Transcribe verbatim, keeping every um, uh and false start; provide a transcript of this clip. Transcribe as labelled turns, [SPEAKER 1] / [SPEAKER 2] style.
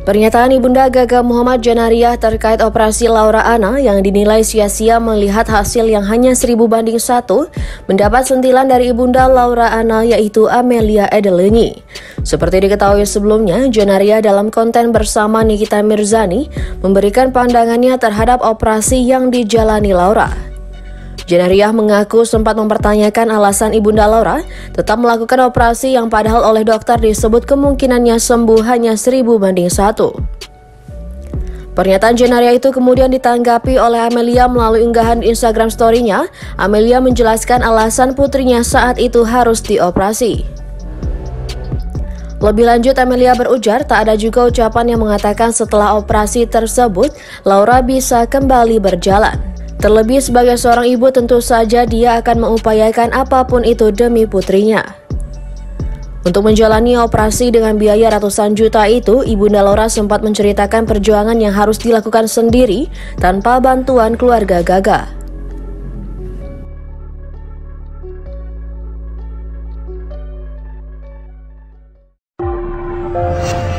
[SPEAKER 1] Pernyataan Ibunda Gaga Muhammad Janariah terkait operasi Laura Anna yang dinilai sia-sia melihat hasil yang hanya seribu banding satu mendapat sentilan dari Ibunda Laura Anna yaitu Amelia Edeleni. Seperti diketahui sebelumnya, Janariah dalam konten bersama Nikita Mirzani memberikan pandangannya terhadap operasi yang dijalani Laura. Janariah mengaku sempat mempertanyakan alasan Ibunda Laura tetap melakukan operasi yang padahal oleh dokter disebut kemungkinannya sembuh hanya seribu banding satu. Pernyataan Janariah itu kemudian ditanggapi oleh Amelia melalui unggahan Instagram story-nya. Amelia menjelaskan alasan putrinya saat itu harus dioperasi. Lebih lanjut, Amelia berujar tak ada juga ucapan yang mengatakan setelah operasi tersebut Laura bisa kembali berjalan. Terlebih sebagai seorang ibu tentu saja dia akan mengupayakan apapun itu demi putrinya. Untuk menjalani operasi dengan biaya ratusan juta itu, Ibunda Laura sempat menceritakan perjuangan yang harus dilakukan sendiri tanpa bantuan keluarga Gaga.
[SPEAKER 2] you